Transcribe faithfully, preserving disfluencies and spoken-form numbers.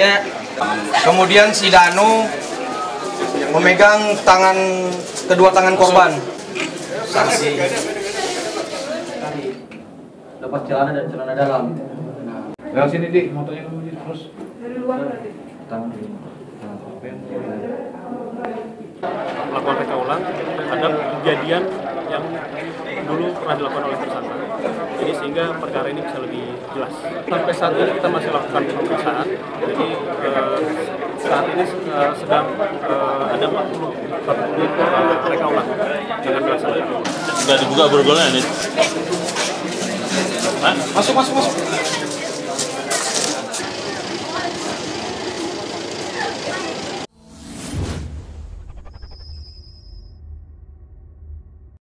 Ya. Kemudian si Danu memegang tangan kedua tangan korban. Saksi. Lepas celana dan celana dalam. Lewat sini dik, motonya kamu terus. Dari luar berarti. Tangan dulu. Melakukan reka ulang terhadap kejadian yang dulu pernah dilakukan oleh tersangka. Jadi sehingga perkara ini bisa lebih jelas. Sampai saat ini kita masih lakukan pemeriksaan. Jadi eh, saat ini eh, sedang eh, ada empat puluh satu unit eh, reka ulang dengan dilaksanakan. Sudah dibuka borgolnya nih. Masuk, masuk, masuk.